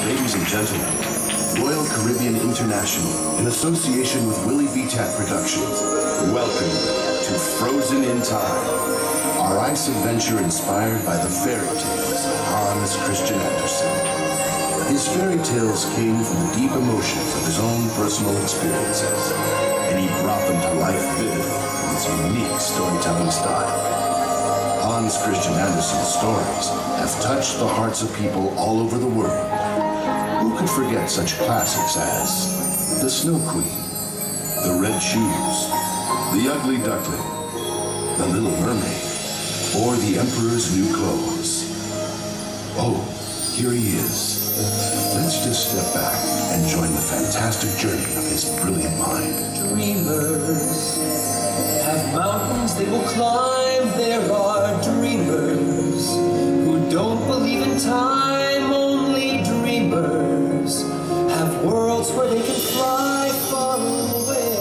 Ladies and gentlemen, Royal Caribbean International, in association with Willie VTAC Productions, welcome to Frozen in Time, our ice adventure inspired by the fairy tales of Hans Christian Andersen. His fairy tales came from the deep emotions of his own personal experiences, and he brought them to life vividly in his unique storytelling style. Hans Christian Andersen's stories have touched the hearts of people all over the world. Who could forget such classics as The Snow Queen, The Red Shoes, The Ugly Duckling, The Little Mermaid, or The Emperor's New Clothes? Oh, here he is. Let's just step back and join the fantastic journey of his brilliant mind. Dreamers have mountains they will climb. There are dreamers who don't believe in time. Only dreamers have worlds where they can fly far away.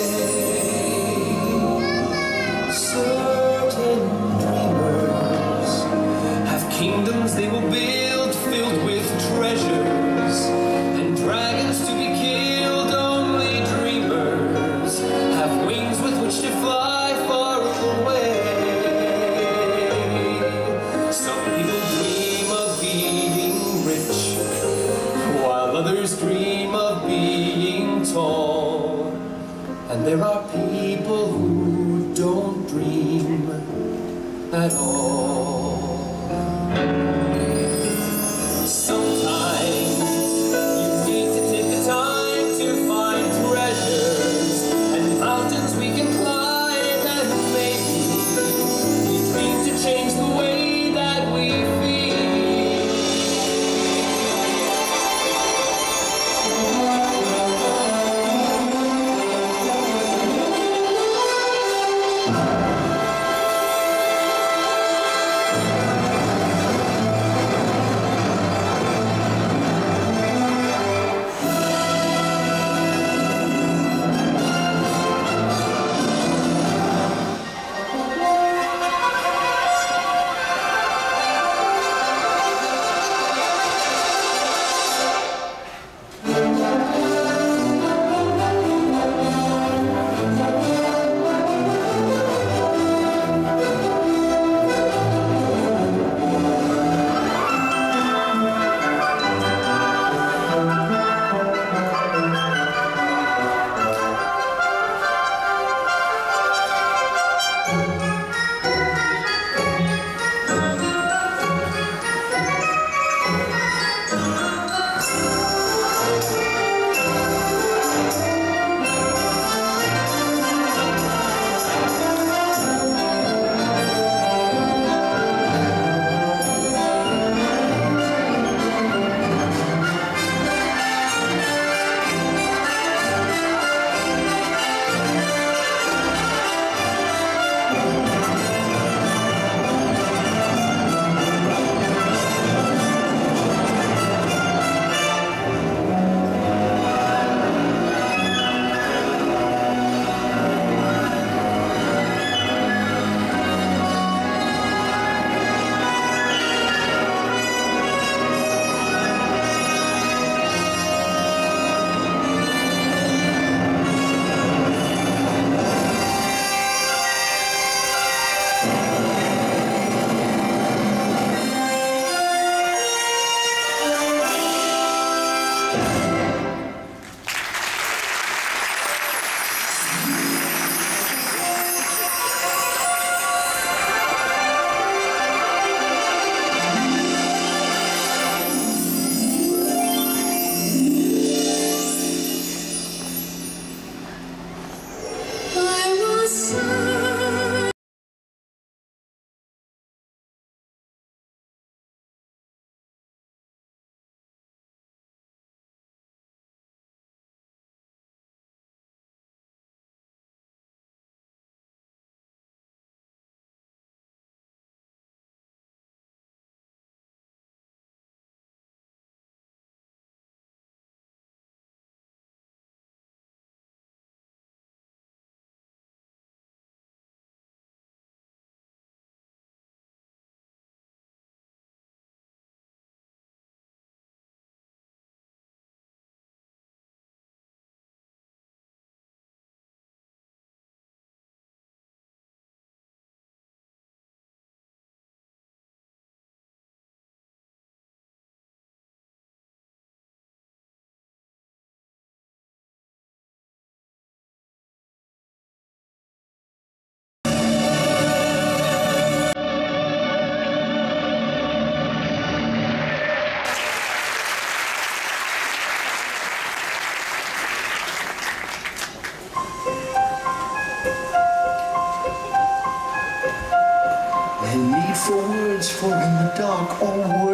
Certain dreamers have kingdoms they will build filled with treasures and dragons to be killed. Only dreamers have wings with which to fly far away. Some people dream of being rich, while others dream of being tall. And there are people who don't dream at all. Sometimes you need to take the time to find treasures and mountains we can climb, and maybe we dream to change the way that we feel.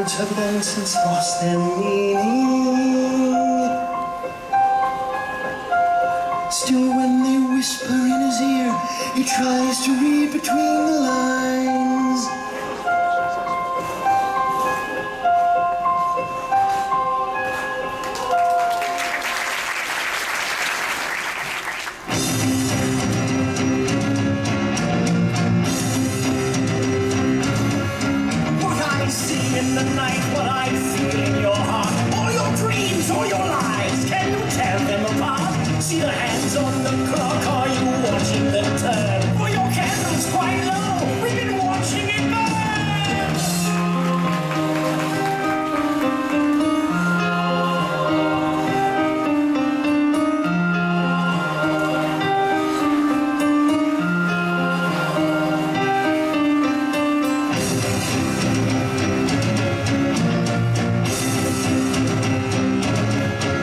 words have long since lost their meaning. Still, when they whisper in his ear, he tries to read between the lines. What I see in the night, what I feel in your heart, all your dreams, all your lies, can you tear them apart? See the hands on the clock, are you watching them turn? For your candle's quite low, we've been watching it burn.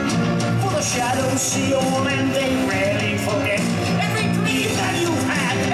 For the shadows see all and they rarely forget every dream that you've had,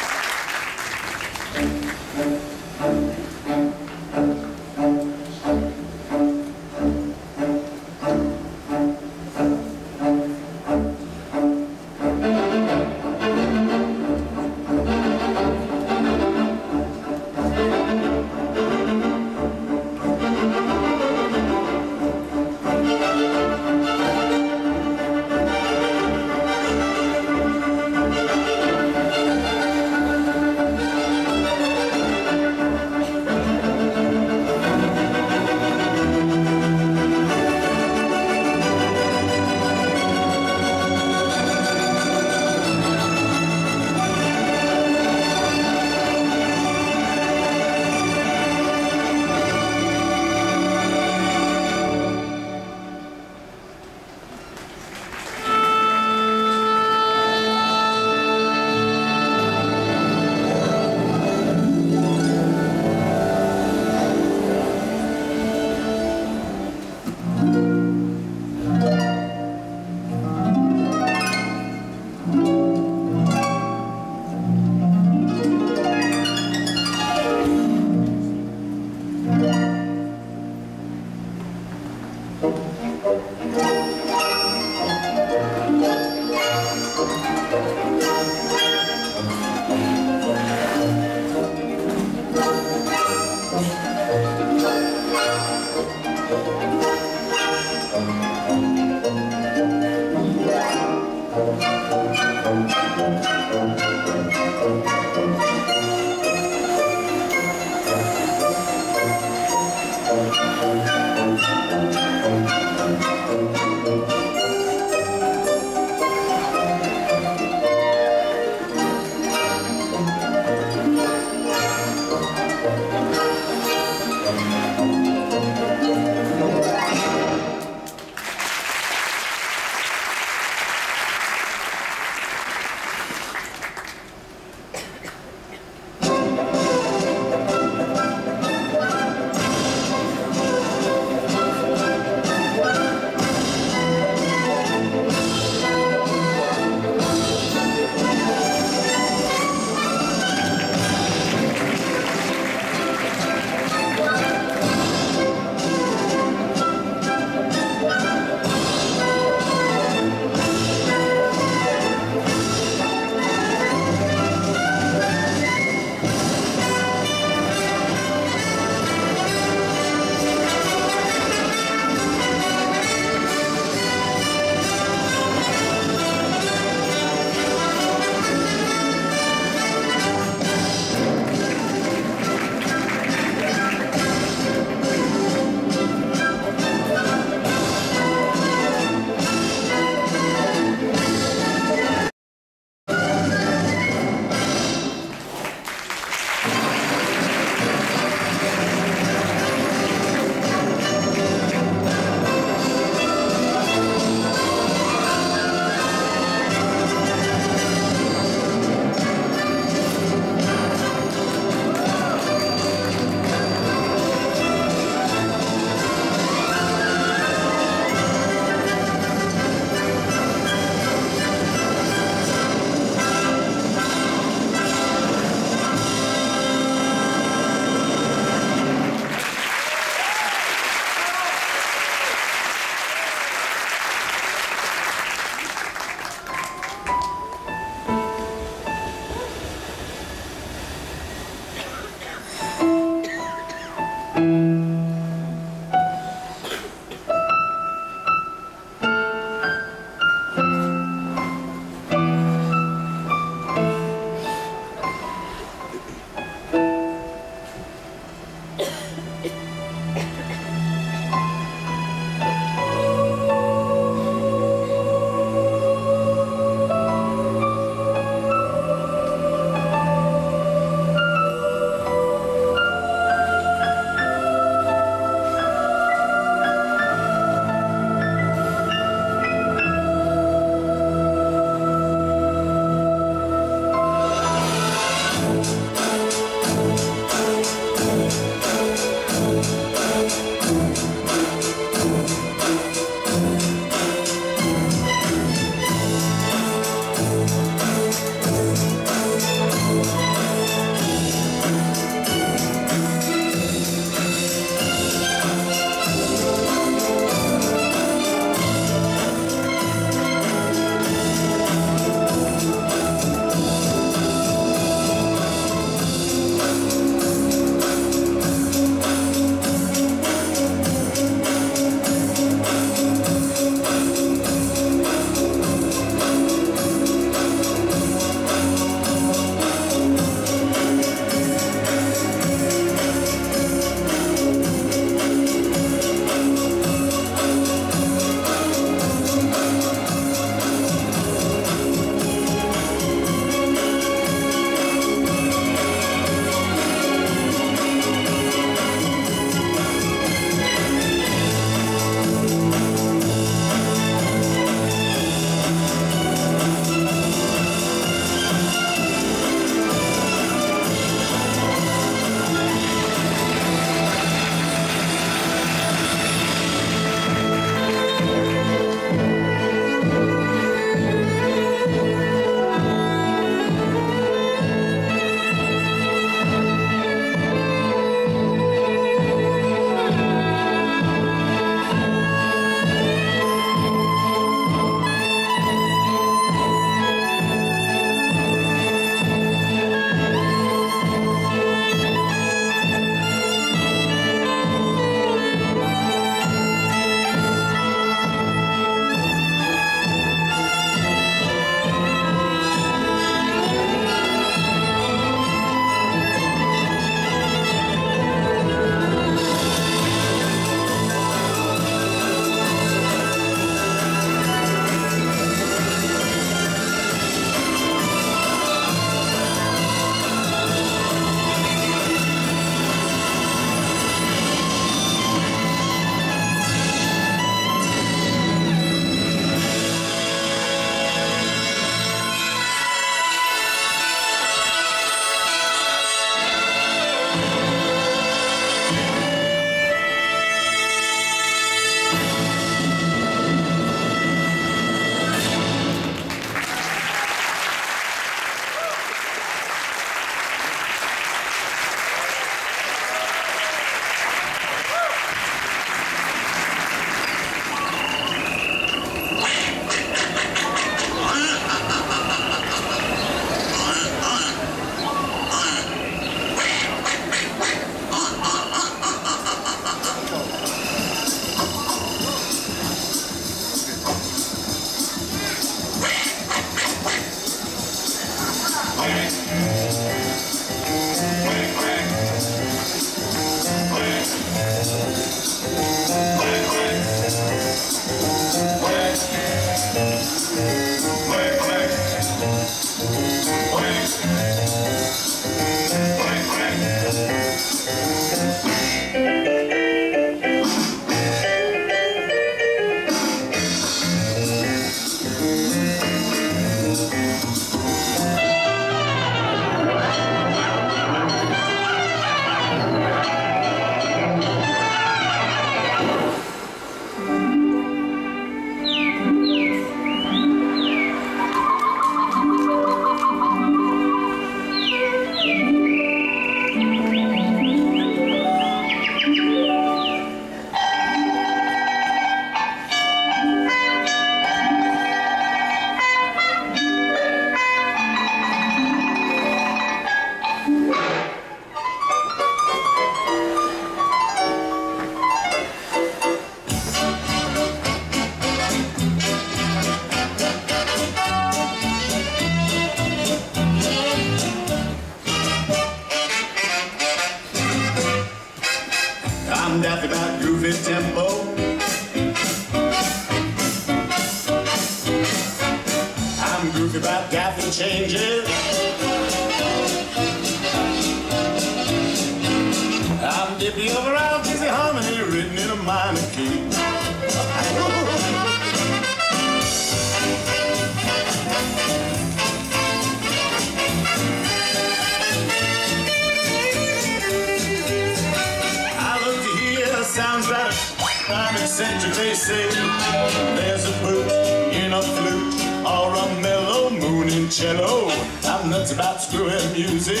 music they say. There's a boot in a flute or a mellow moon in cello. I'm nuts about screwing music.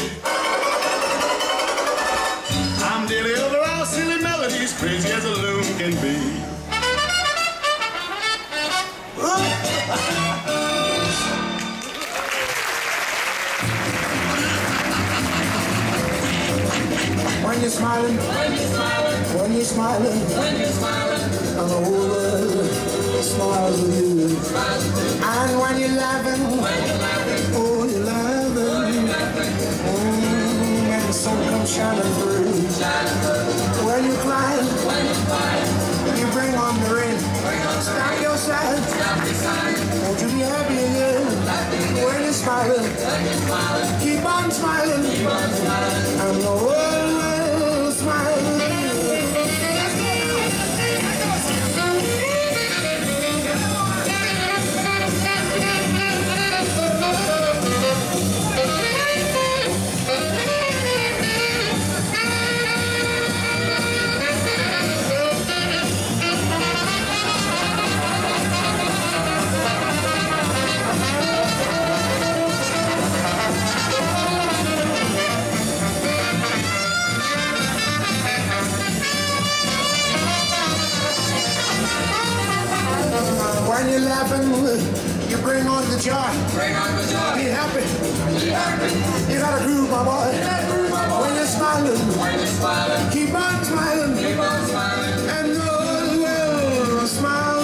I'm daily over all silly melodies, crazy as a loon can be. When you're smiling, when you're smiling, when you're smiling, when you're smiling, and the whole world smiles with you. And when you're laughing, oh, you're laughing, and the sun comes shining through. When you're crying, you bring on the rain. Stop your side, won't you be happy again? When you're smiling, keep on smiling, and the world will smile. When you're laughing, you bring on the joy. Be happy. You gotta groove, my boy. When you're smiling, keep on smiling. And the world will smile.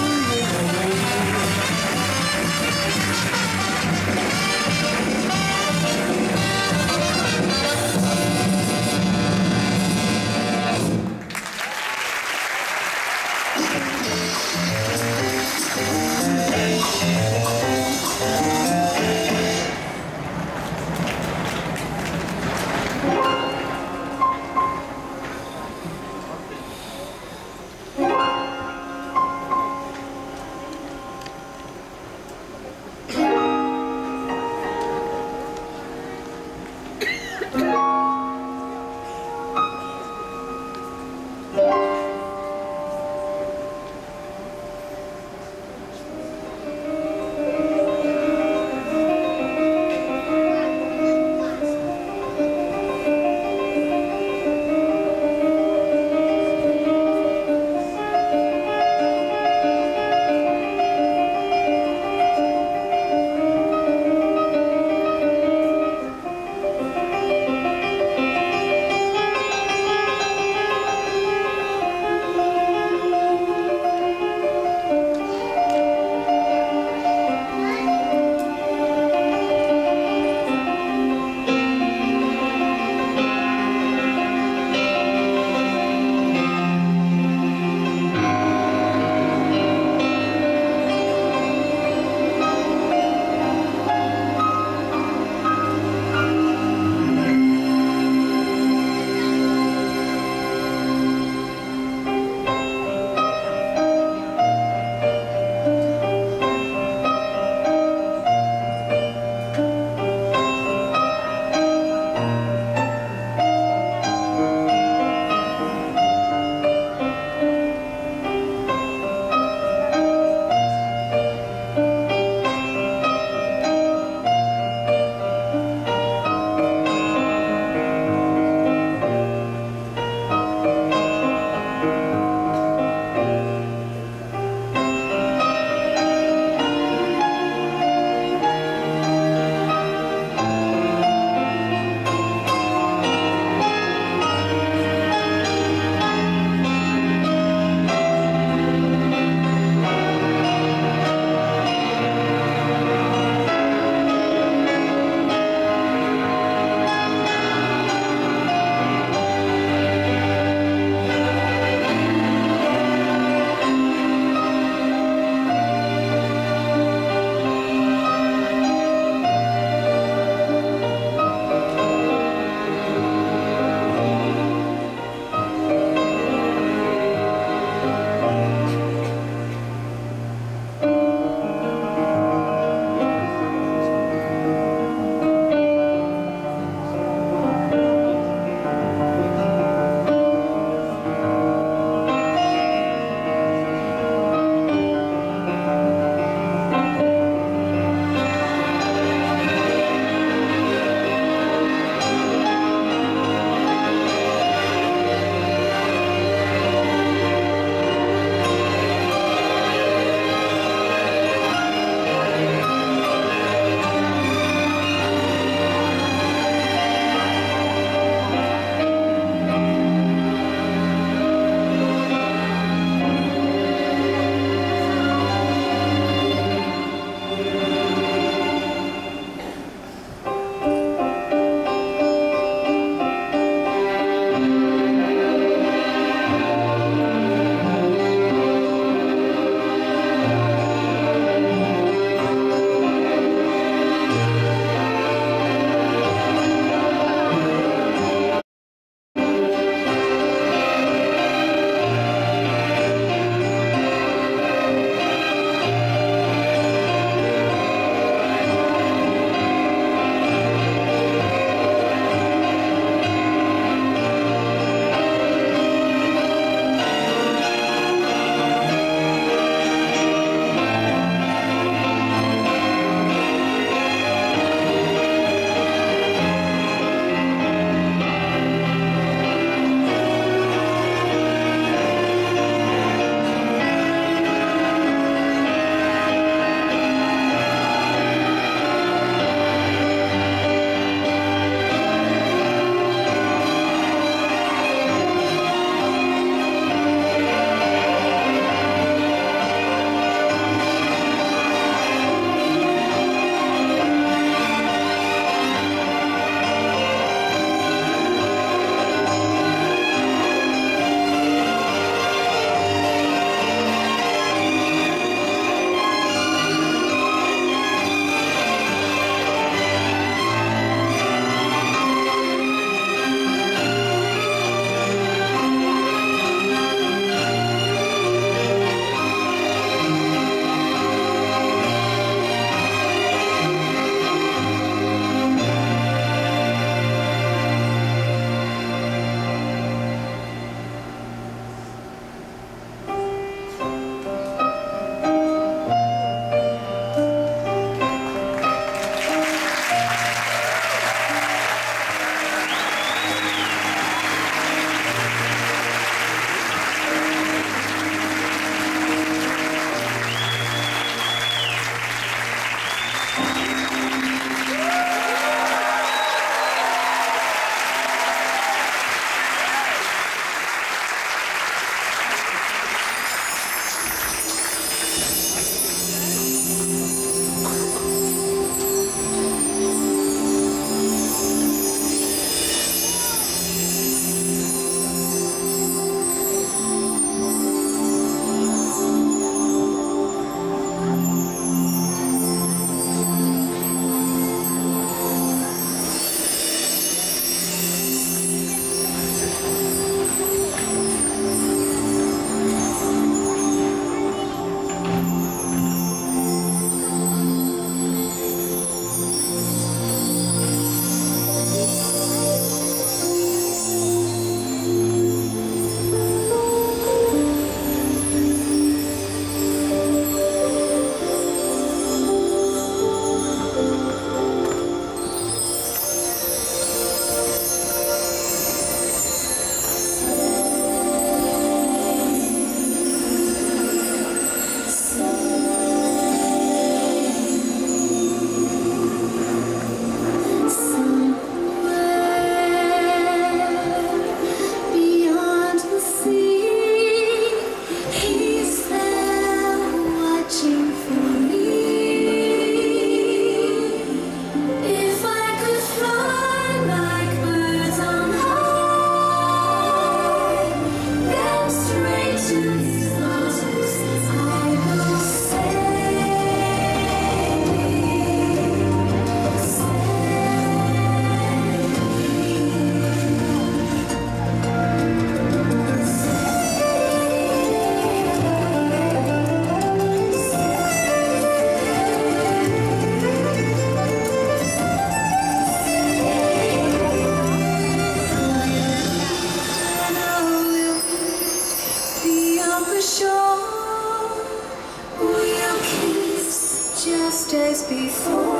just as before.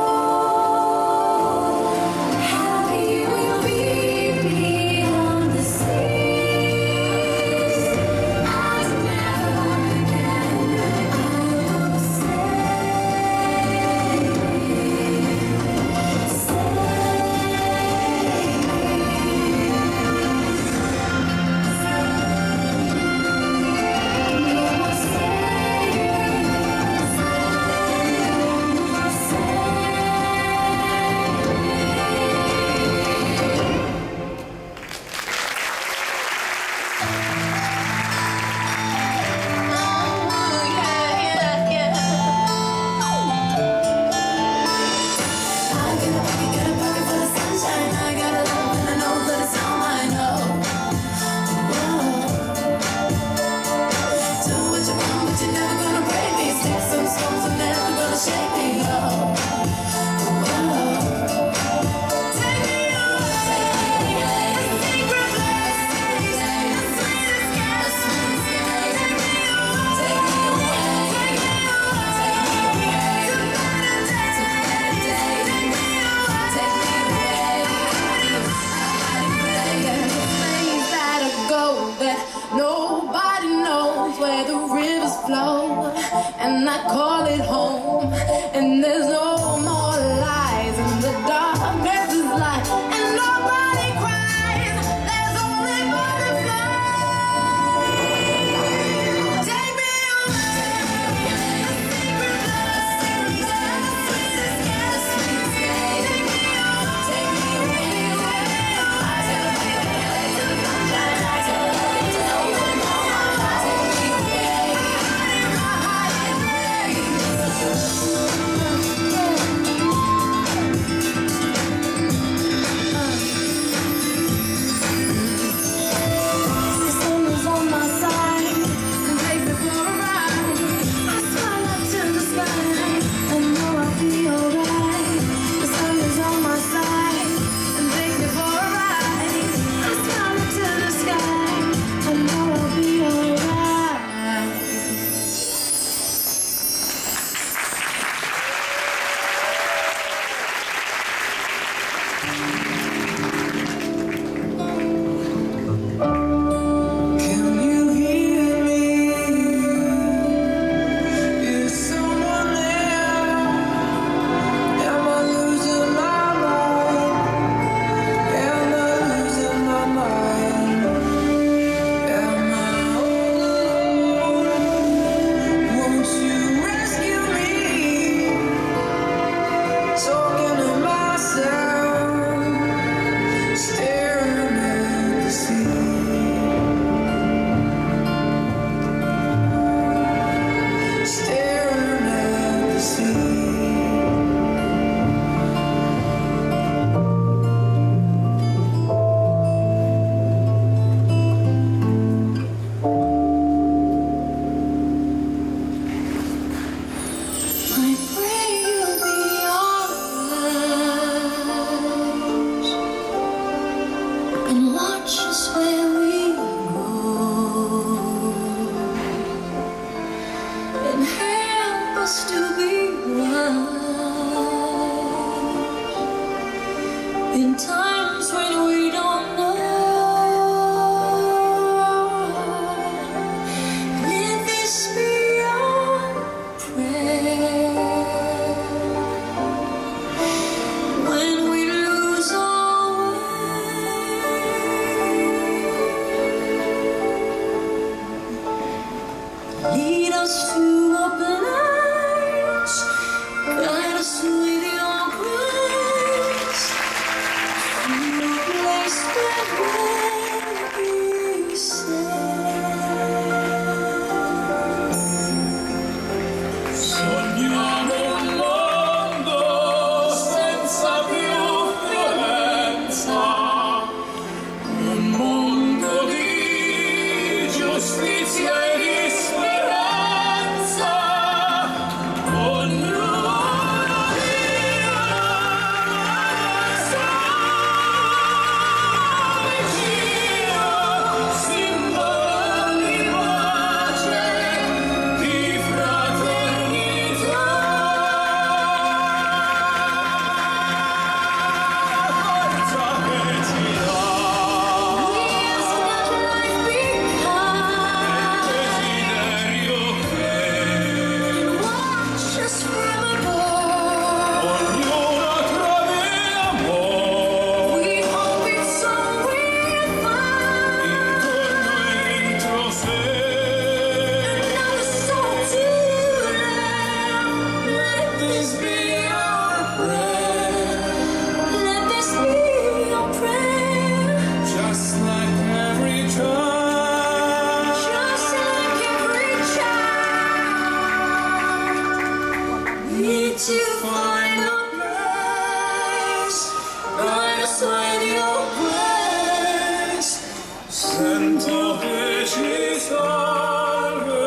Happy we'll be beyond the seas, and never again I will and I call it home, and there's no more lies, and the darkness is light, and nobody cries, there's only butterflies. Take me away, the secret take me away, take me away. to find a place, guide us with your grace. Santa Feci salve.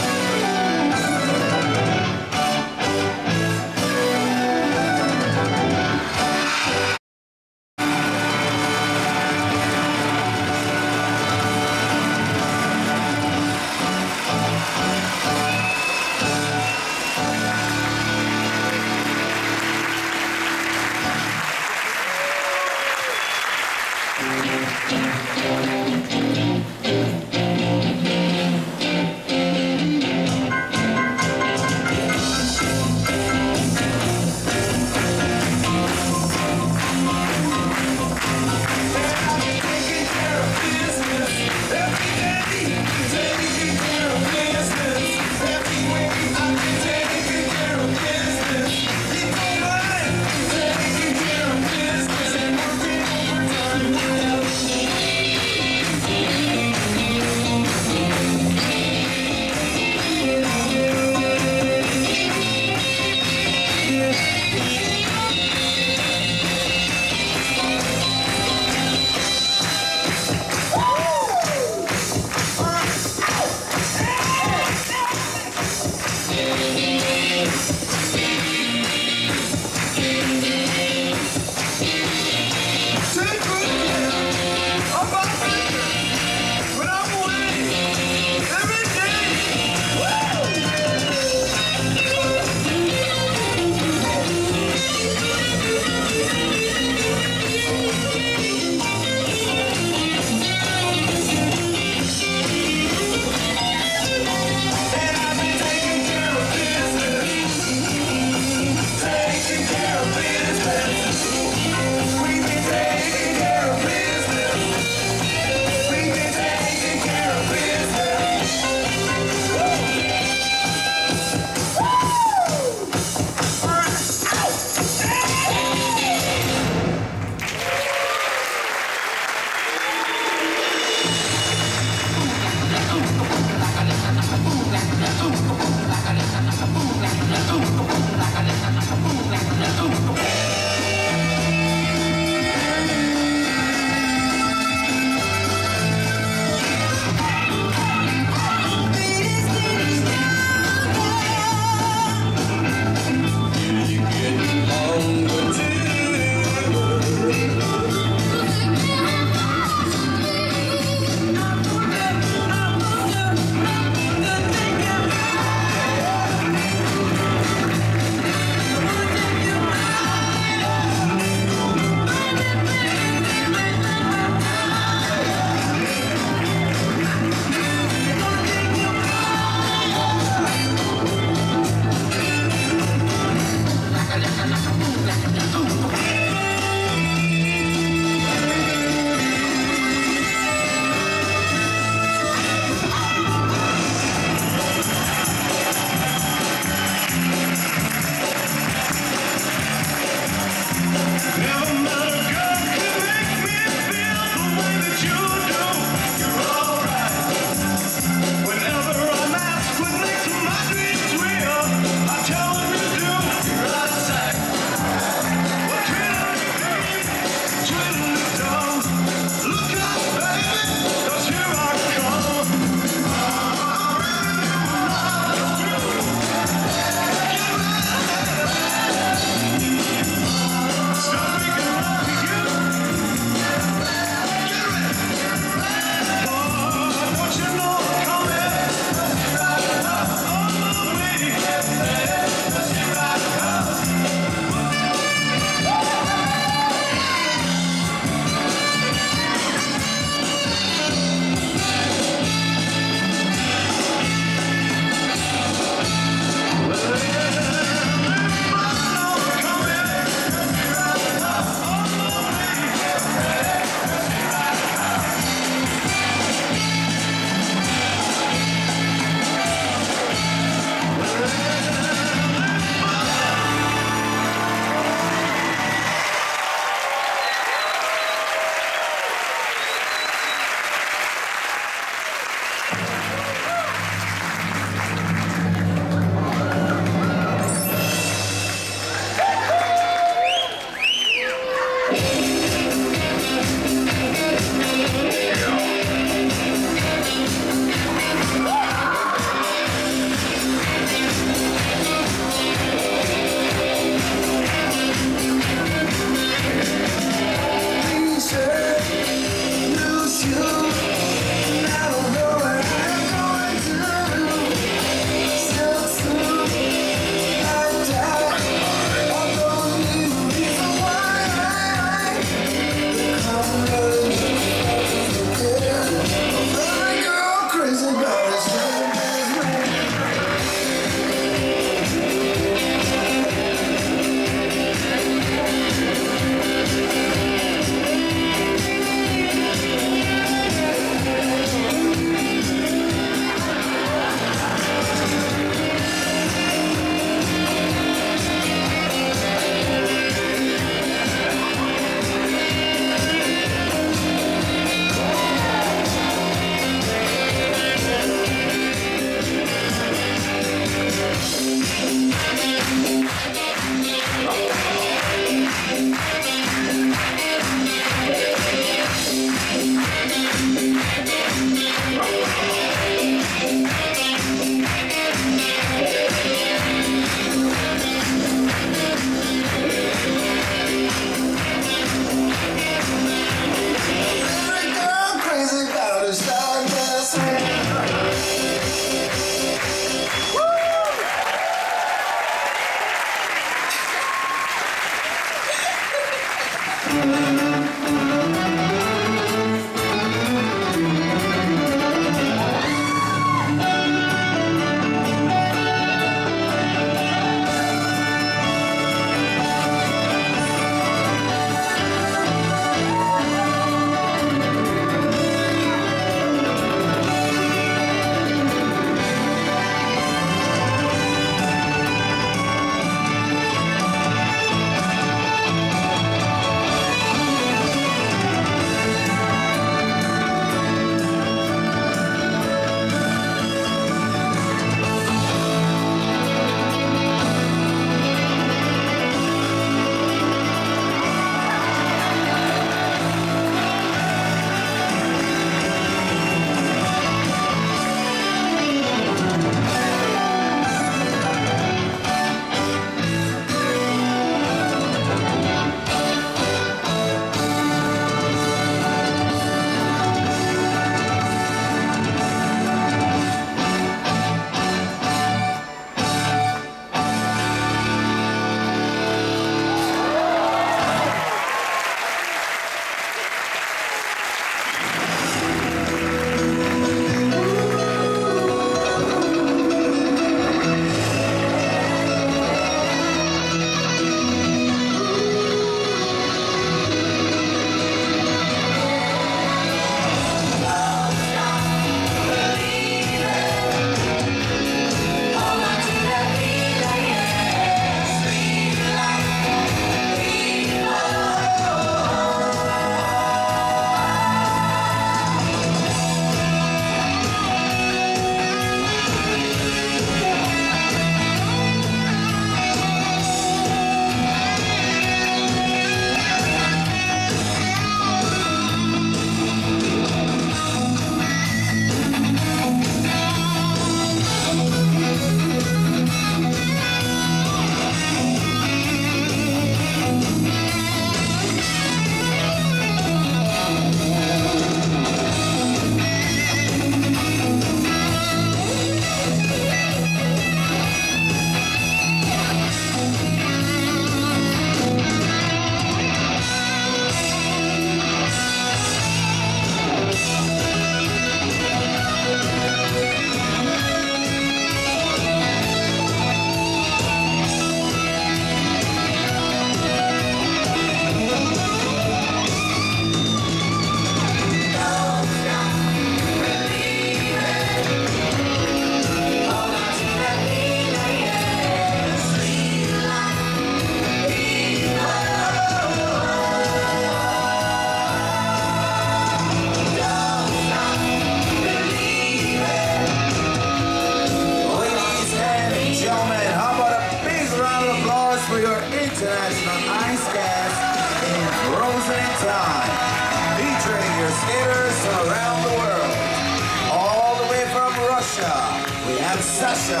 Sasha.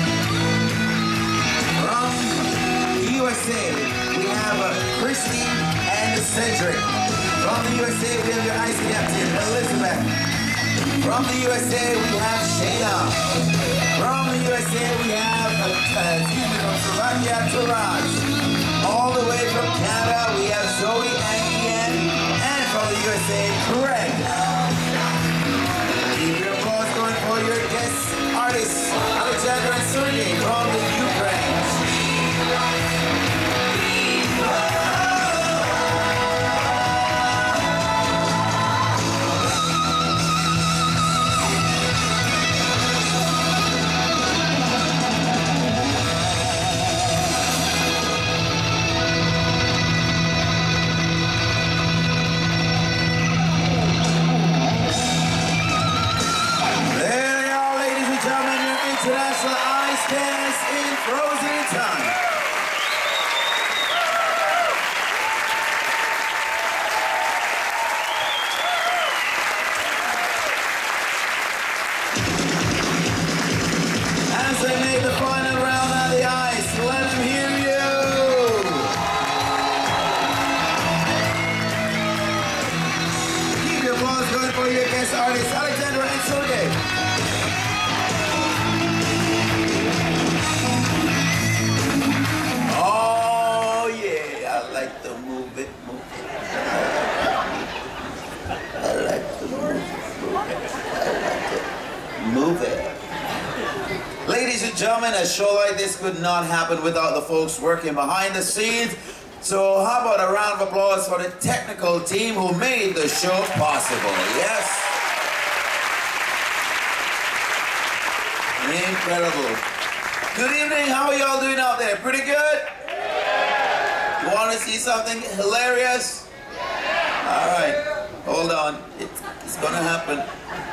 From the USA, we have Christy and Cedric. From the USA, we have your ice captain, Elizabeth. From the USA, we have Shayna. From the USA, we have, from Slovakia, Taraj. All the way from Canada, we have Zoe and Ian. And from the USA, Craig. Keep your applause going for your guest artists, Alexander and Sergey from the Ukraine. International Ice Dance in Frozen Time. As they make the final round on the ice, let them hear you. Keep your applause going for your guest artists, Alexandra and Sergey. Move it. Ladies and gentlemen, a show like this could not happen without the folks working behind the scenes. So how about a round of applause for the technical team who made the show possible? Yes? Incredible. Good evening. How are y'all doing out there? Pretty good? You want to see something hilarious? All right. Hold on. It's going to happen.